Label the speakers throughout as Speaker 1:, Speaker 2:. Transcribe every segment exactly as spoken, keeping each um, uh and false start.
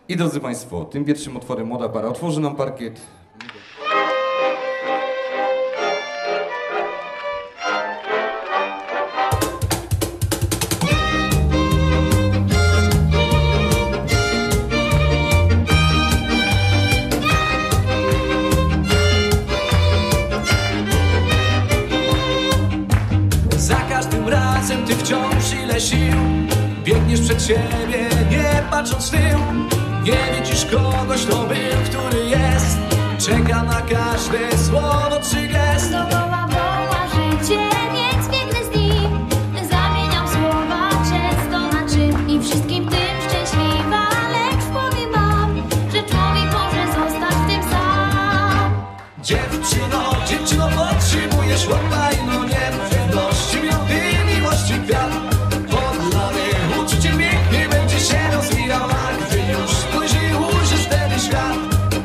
Speaker 1: I drodzy Państwo, tym pierwszym utworem młoda para otworzy nam parkiet.
Speaker 2: Za każdym razem ty wciąż ile sił biegniesz przed siebie, nie patrząc w tył. Nie widzisz kogoś, kto był, który jest. Czeka na każde słowo czy gest.
Speaker 3: Dookoła woła życie, więc biegnę z nim. Zamieniam słowa często na czyn i wszystkim tym szczęśliwa. Lecz w głowie mam, że człowiek może zostać w tym sam.
Speaker 2: Dziewczyno, dziewczyno, potrzebujesz chłopa i no nie pewności, miłości, miłości kwiat. Podlany uczucie pięknie będzie się rozwijał, a gdy już spojrzy, ujrzysz wtedy świat.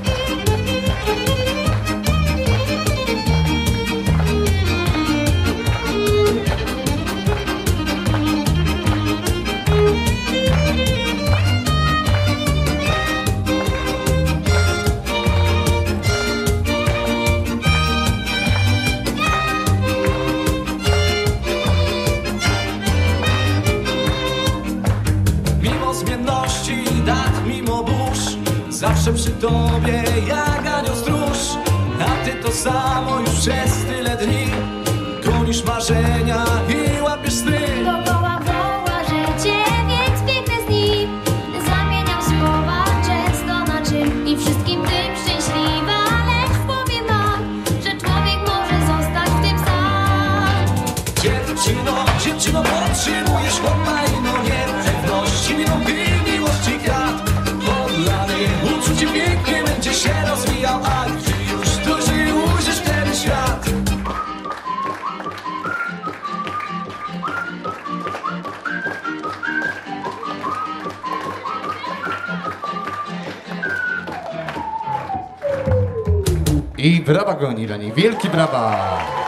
Speaker 2: Zmienności dat, mimo burz, zawsze przy tobie jak anioł stróż. A ty to samo już przez tyle dni, gonisz marzenia i łapiesz sny.
Speaker 3: Dookoła woła życie, więc biegnę z nim. Zamieniam słowa często na czyn i wszystkim tym szczęśliwa. Lecz w głowie mam, że człowiek może zostać w tym sam.
Speaker 2: Dziewczyno, dziewczyno, potrzebujesz chłopa i no niepewności, minuty, miłości kwiat. Podlany uczucie pięknie będzie się rozwijał, a gdy już dojrzy, ujrzysz wtedy świat.
Speaker 1: I brawa goni dla niej, wielki brawa!